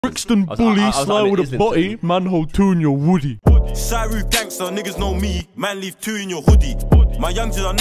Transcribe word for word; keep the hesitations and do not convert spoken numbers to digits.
Brixton bully, sly with a body, man hold two in your woody. Side roof gangster, niggas know me, man leave two in your hoodie. My youngsters are